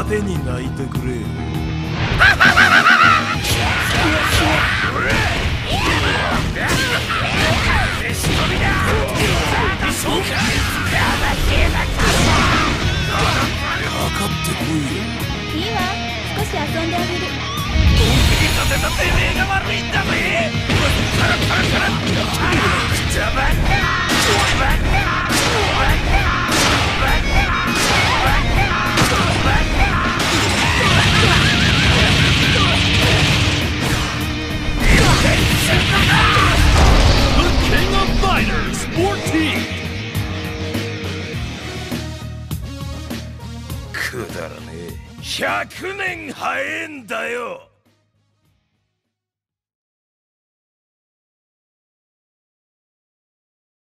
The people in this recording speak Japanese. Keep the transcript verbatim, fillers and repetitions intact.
派手に泣いてくれ。かかってこいよ。 いいわ、少し遊んであげる。 ドン引きさせたてめえが悪いんだぜ。カラカラカラくちゃばっくだらねえ。ひゃくねん早えんだよ。